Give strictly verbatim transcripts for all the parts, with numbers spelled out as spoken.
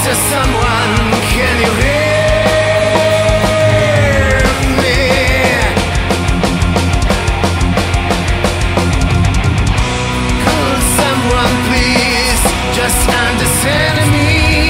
there someone, can you hear me? Could someone please just understand me?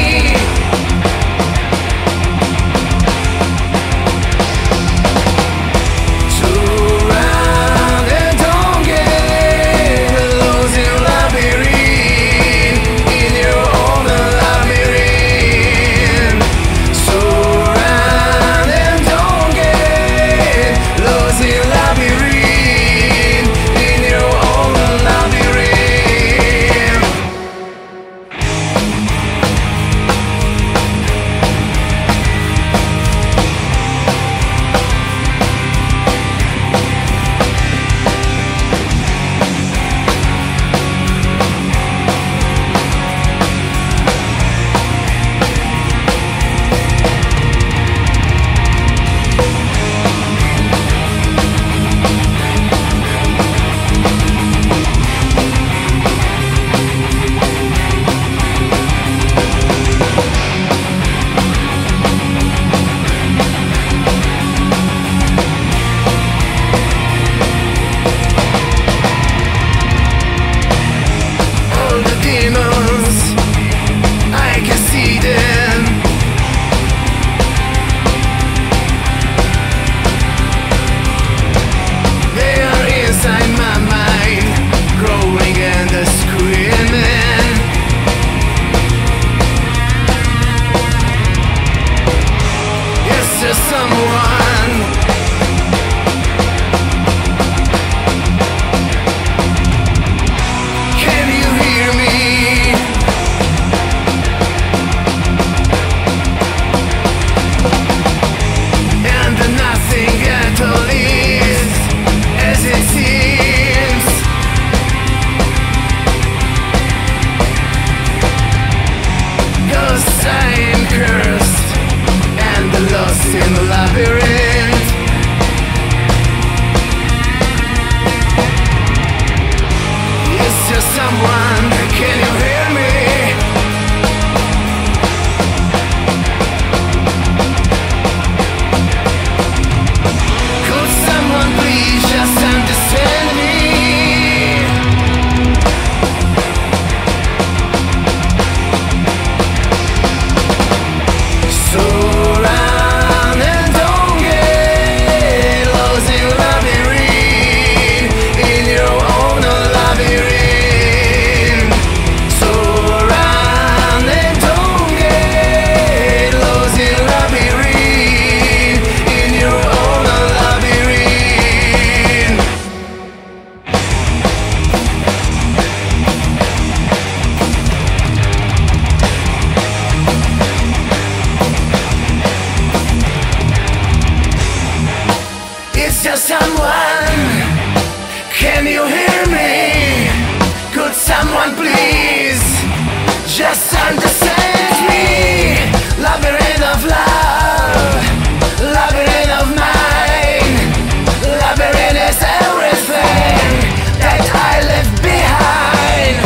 Someone, can you hear me? And nothing at all is as it seems. Cause I am cursed and lost in the labyrinth. Is there someone, can you hear me? Could someone please just understand me? So is there someone, can you hear me? Could someone please just understand me? Labyrinth of love, labyrinth of mind, labyrinth is everything that I left behind.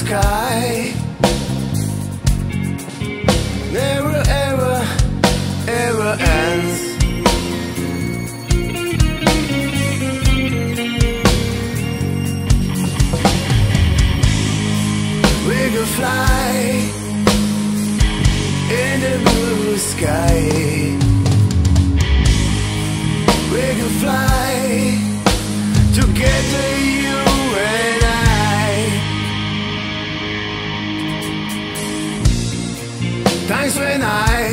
sky never ever, ever ends. We could fly in the blue sky. We could fly together, you and I. Times when I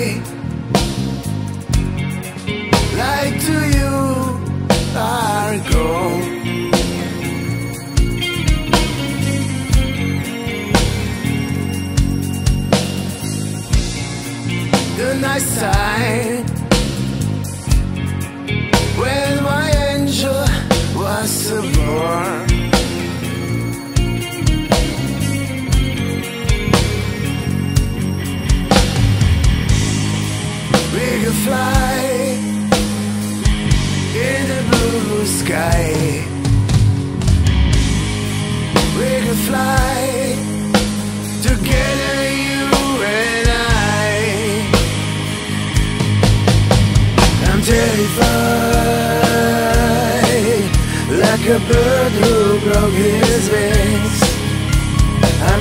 lied to you are gone. The night time when my angel was born. We could fly in the blue sky. We could fly together, you and I. I'm terrified, like a bird who broke his wings. I'm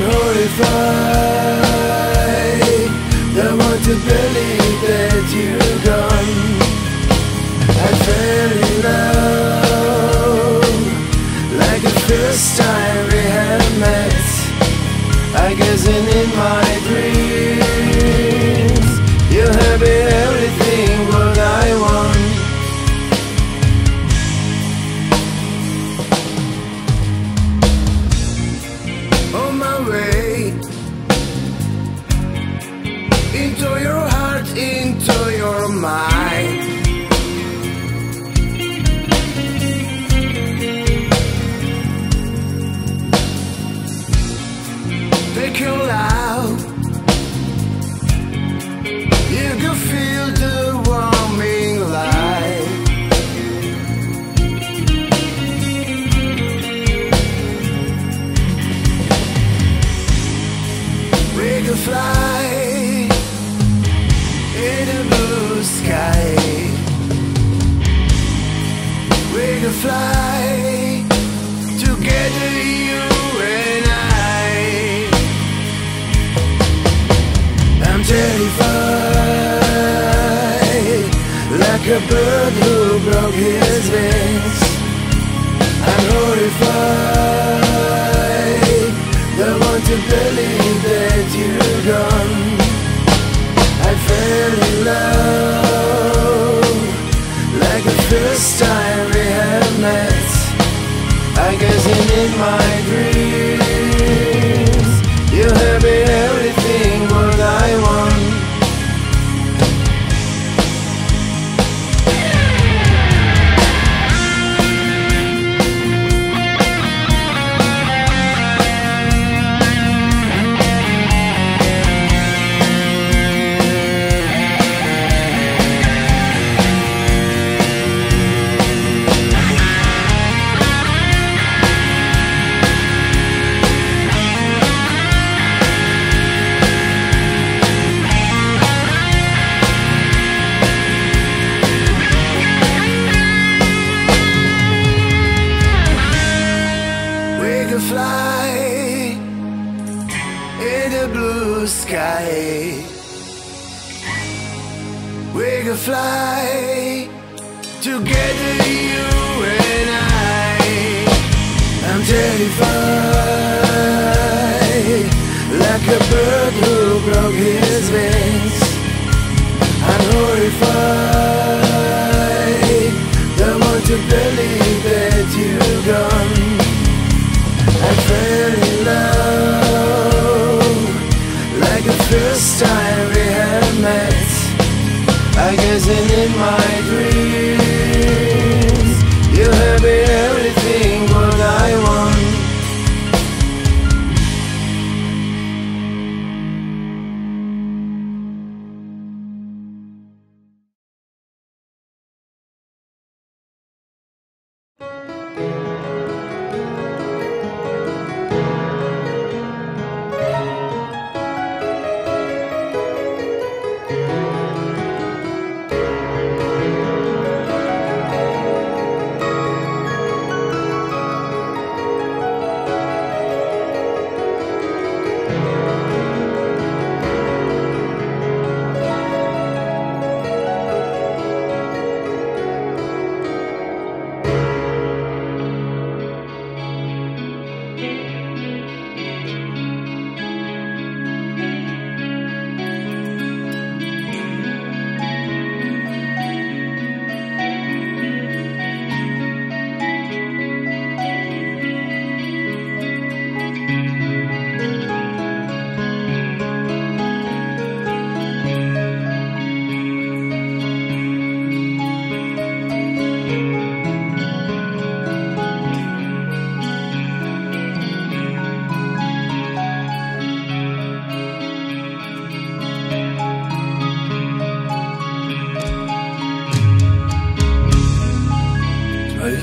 horrified, don't want to believe that you're gone. I fell in love, like the first time we had met. I guess in, in my dreams, you have been everything what I want. On my way into your heart, into your mind. Take you out, you can feel the warming light. We can fly in the blue sky. We can fly together, you and I. I'm terrified, like a bird who broke his wings. I'm horrified, don't want to believe that you're gone. I fell in love, like the first time we had met. I guess in, in my dreams, you have been everything what I want. Fly in the blue sky. We can fly together, you and I. I'm terrified, like a bird who broke his wings. I'm horrified, don't want to believe that you're gone. I fell in love, like the first time we had met. I guess in, in my dreams, you have been everything what I want.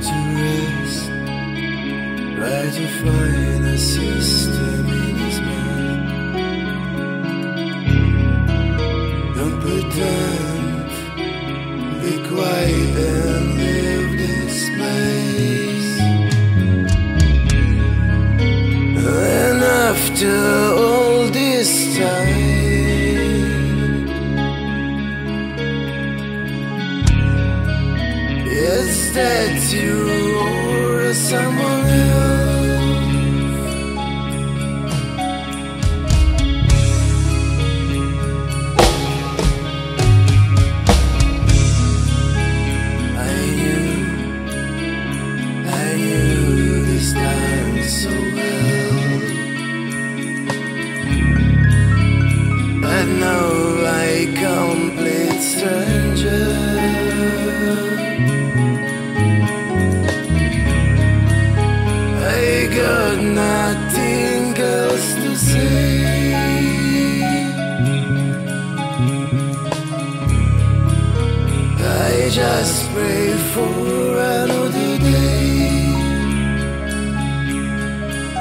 to rest, try to find a system in his mind. Don't pretend, be quiet and leave this place. And after all this time, is that you or someone else? I knew, I knew this time so well, but now I complete stranger. I got nothing else to say. I just pray for another day.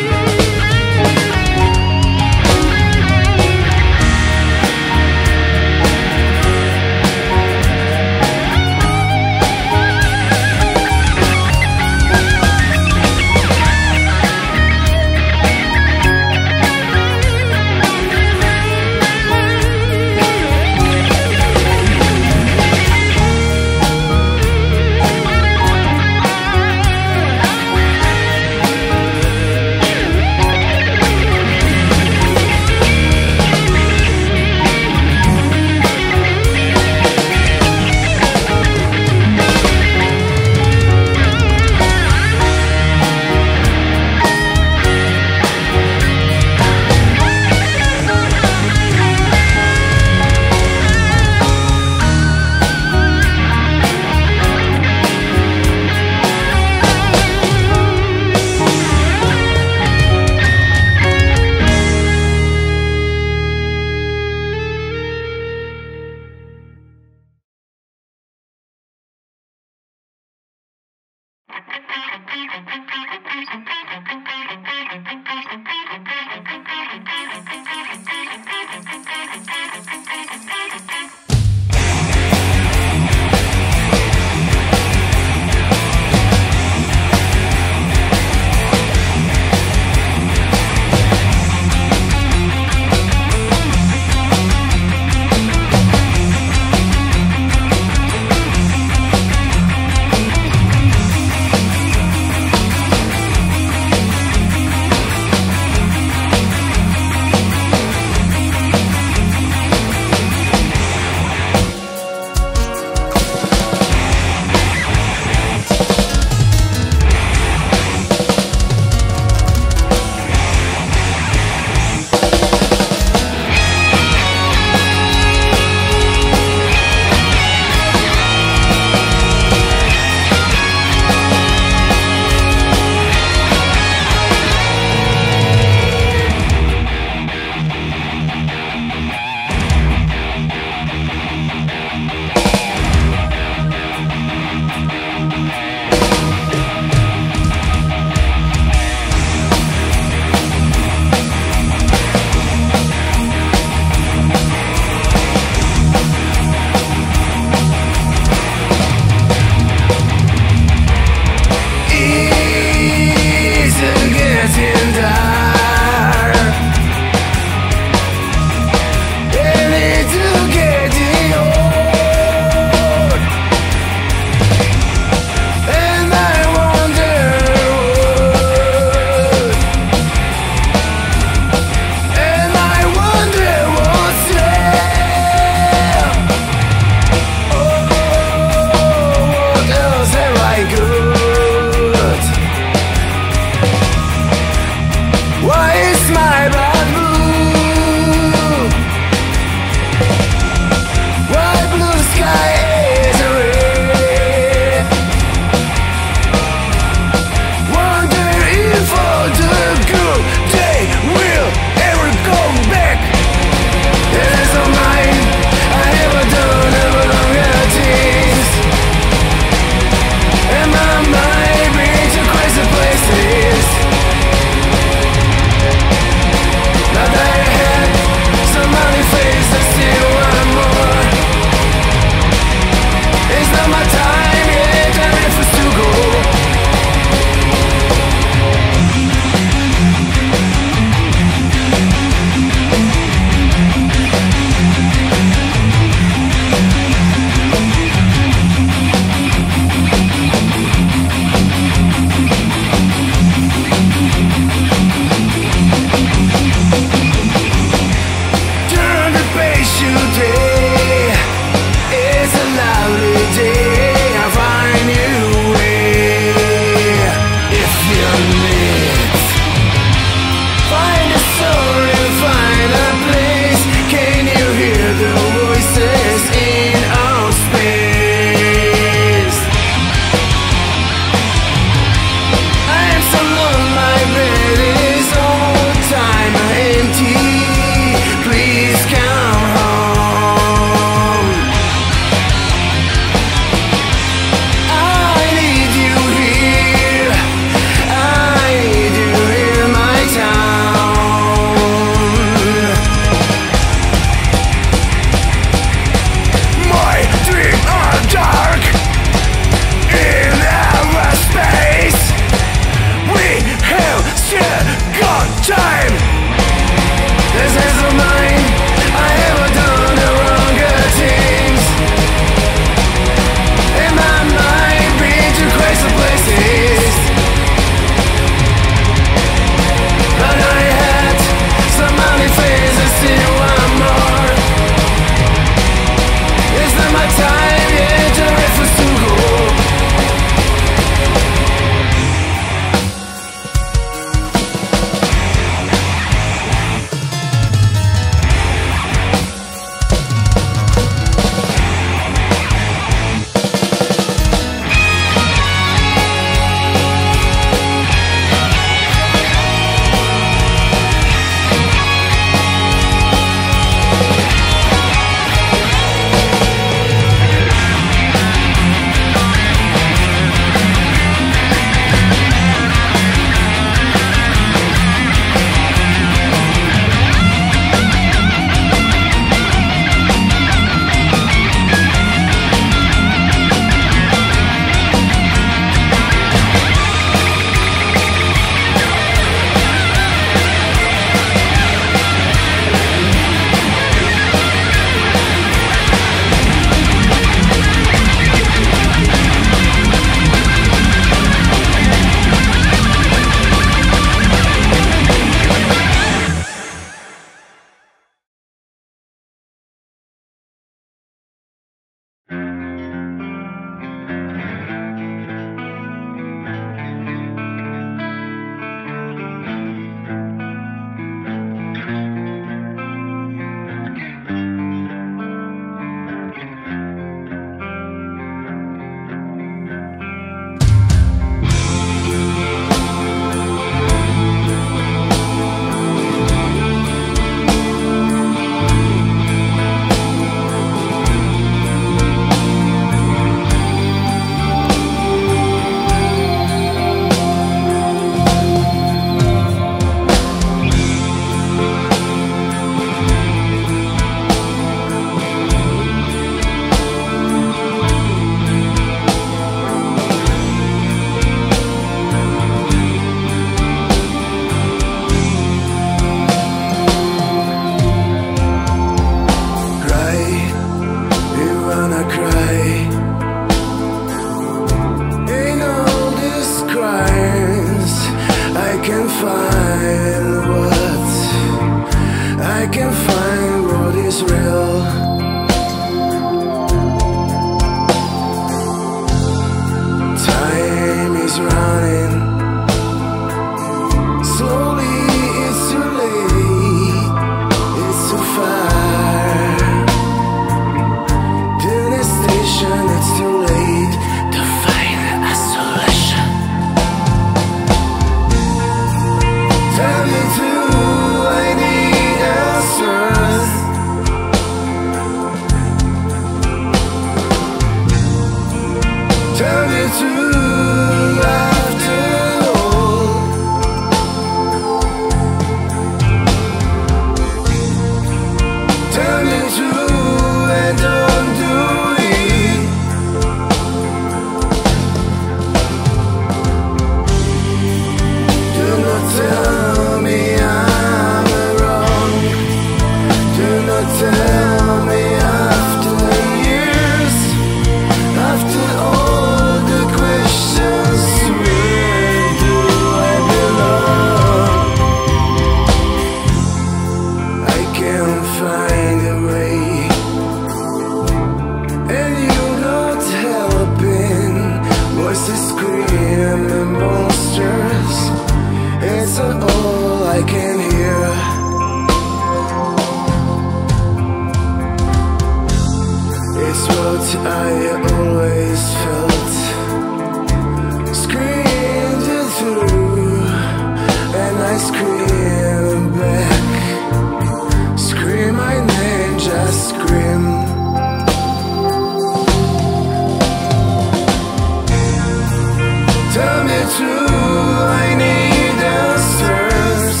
too, I need answers.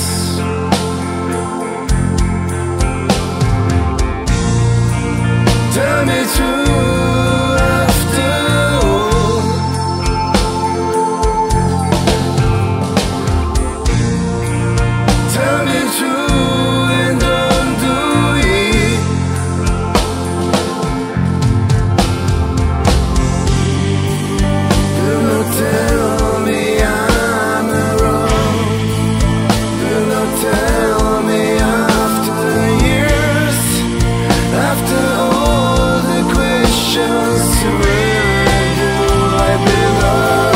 Tell me true after all. Tell me true and don't do it. Do not tell me I'm wrong. Do not tell me after years, after all the questions, where do I belong?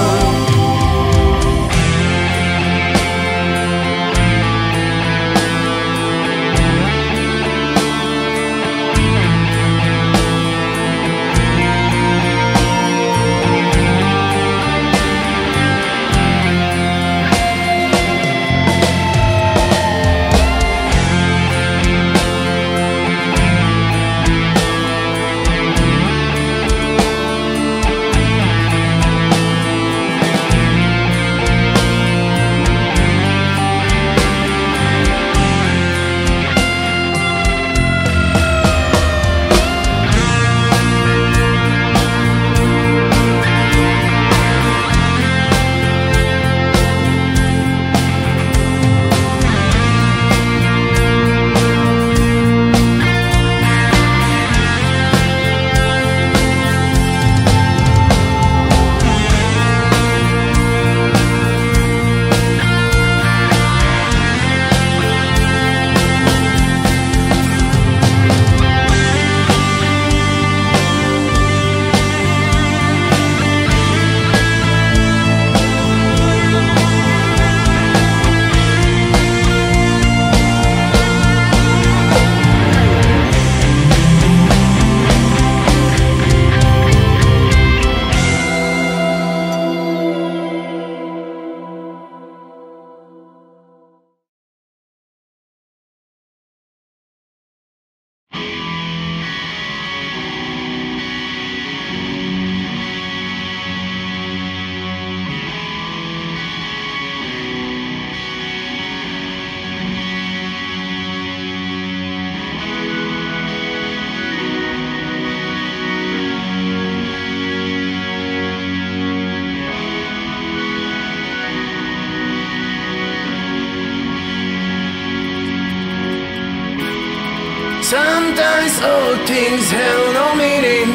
Sometimes all things have no meaning.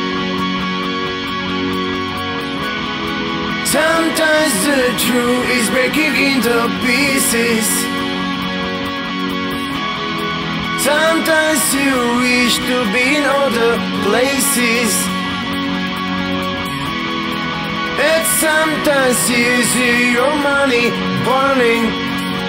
Sometimes the truth is breaking into pieces. Sometimes you wish to be in other places. And sometimes you see your money burning.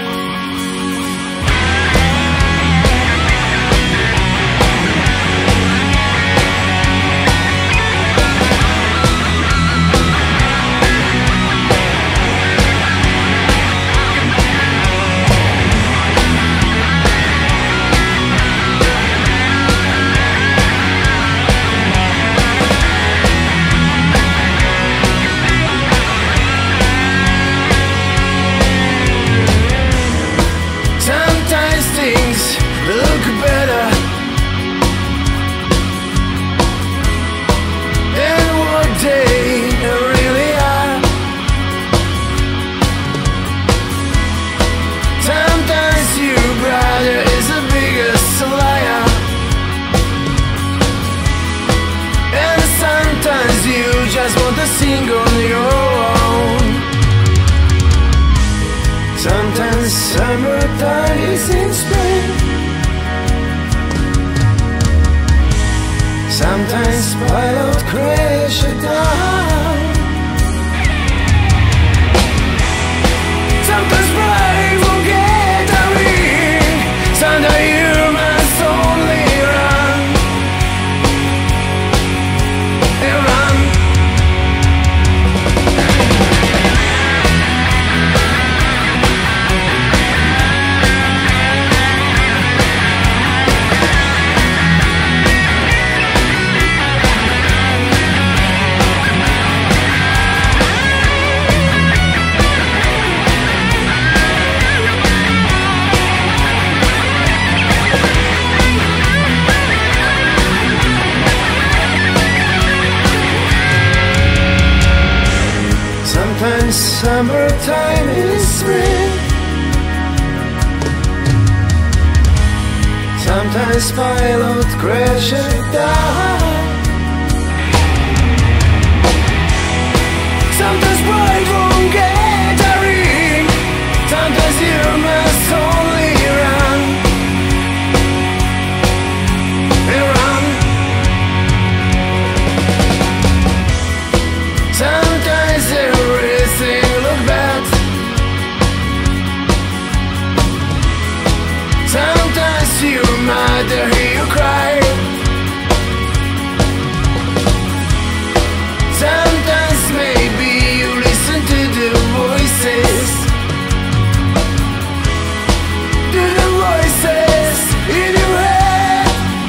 Just want to sing on your own. Sometimes summertime is in spring. Sometimes pilot crash down. Sometimes brave will get a ring. Sometimes you must only run and run. Sometimes summertime is spring. Sometimes pilot crash and die. Sometimes bride won't get a ring. Sometimes you must only run and run. Sometimes everything look bad. Sometimes your mother hear you cry. Sometimes maybe you listen to the voices, to the voices in your head.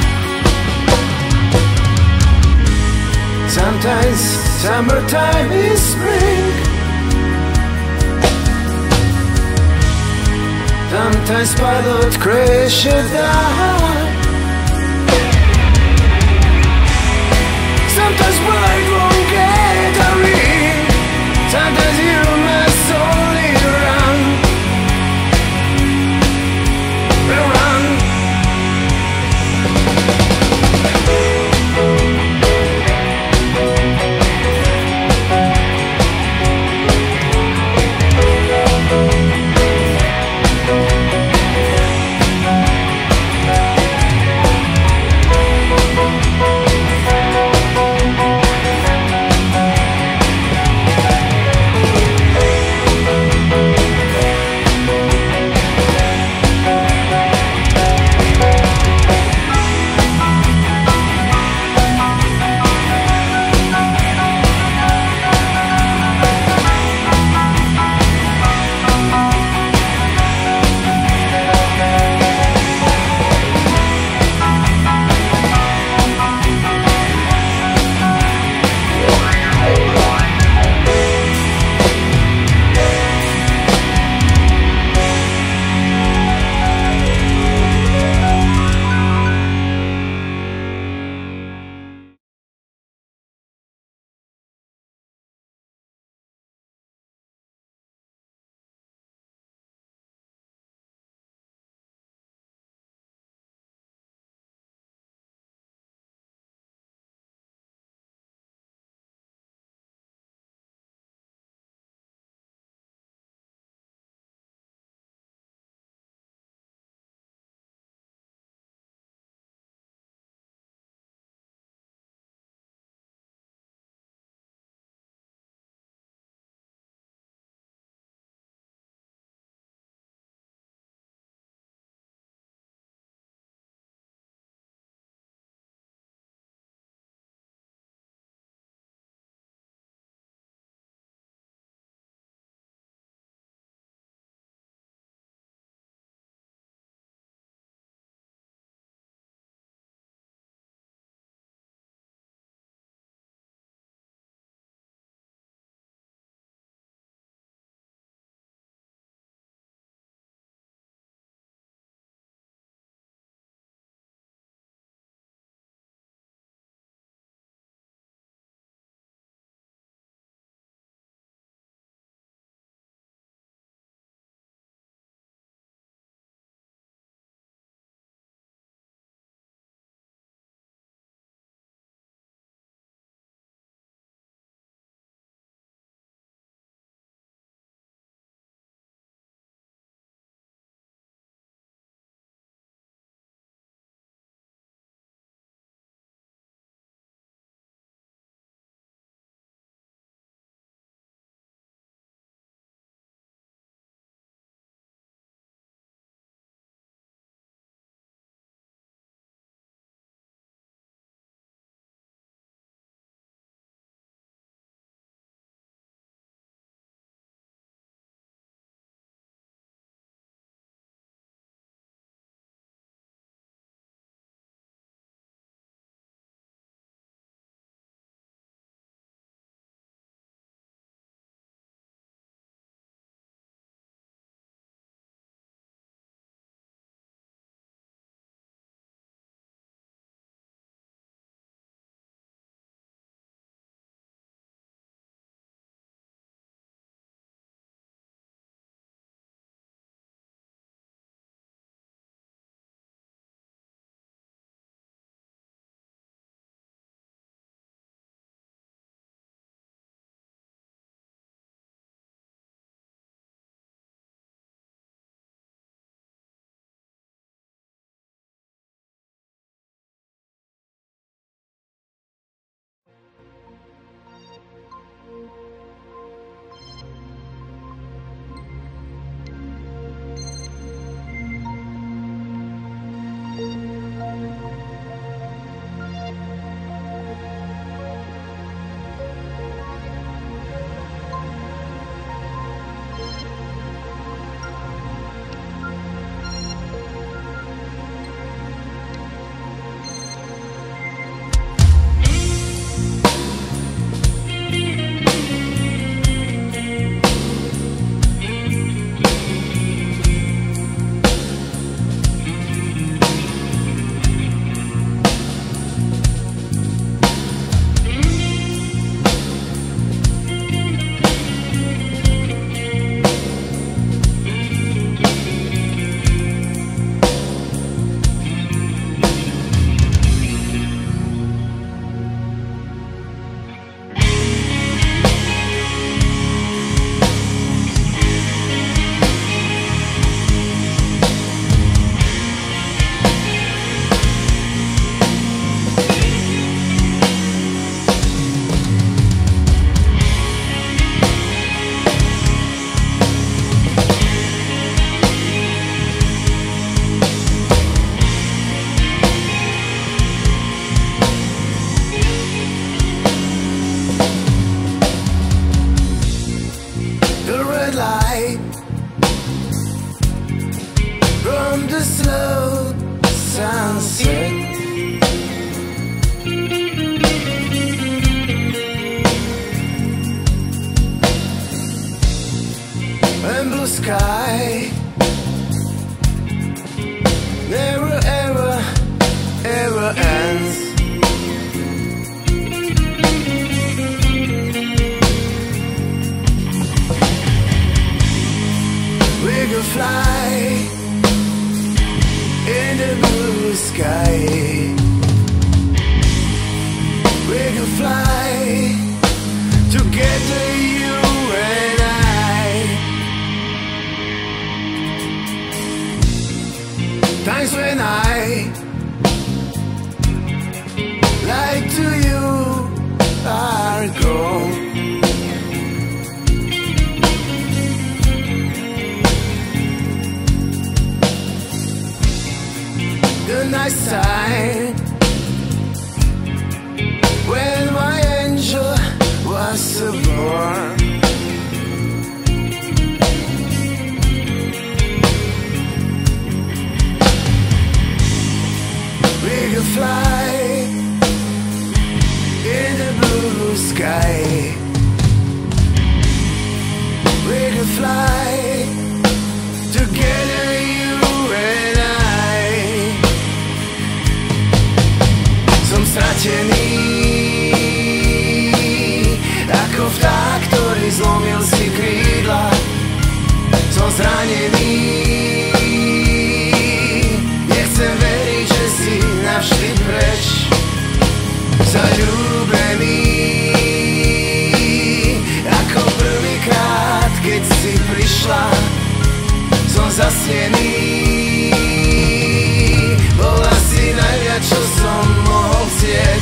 Sometimes summertime is spring. Sometimes pilot crash and die. Sometimes bride won't get a ring. Sometimes you must only run and run. the red light from the slow sunset. And blue sky never ever ever ends. We could fly in the blue sky. We could fly together, you and I. Times when I lied to you are gone. The night time when my angel was born. We could fly in the blue sky. We could fly together, you and I. Som stratený ako vták, ktorý zlomil si krídla. Som zranený, nechcem veriť, že si navždy preč. Zaľúbený ako prvýkrát, keď si prišla. Som zasnený, bola si najviac, čo som mohol chcieť.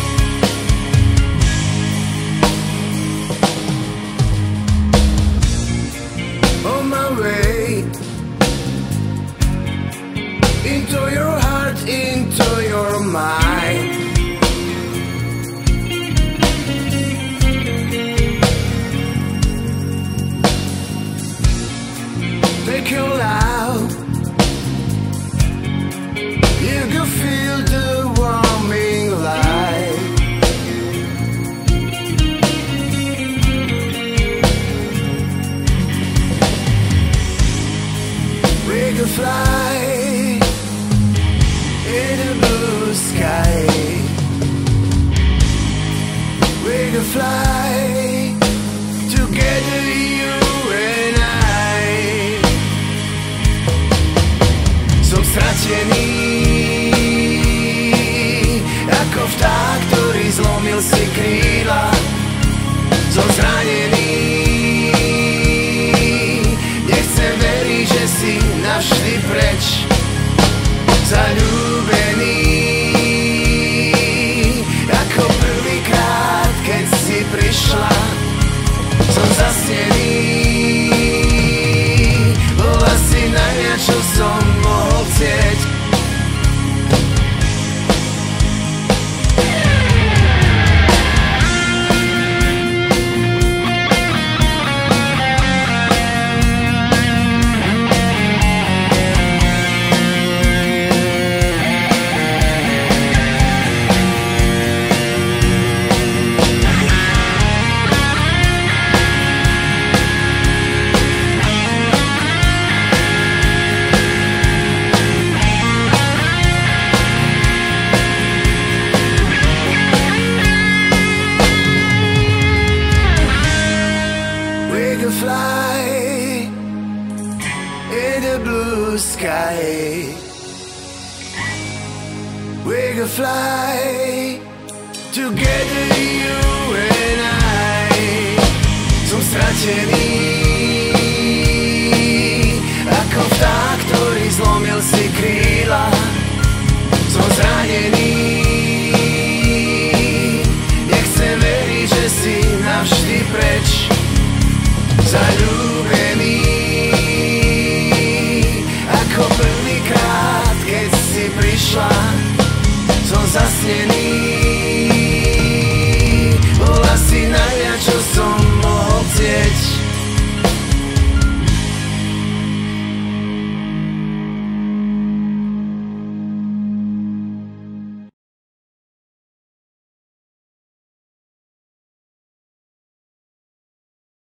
On my way into your heart, into your mind. Take your love, you can feel the warming light. We can fly in the blue sky. We can fly together, you and I. Som stratený ako vták, ktorý zlomil si krídla. Som zranený, nechcem veriť, že si navždy preč. Zaľúbený ako prvýkrát, keď si prišla. Som zasnený, bola si najviac, čo som mohol chcieť. Fly in the blue sky. We can fly together, you and I. Som stratený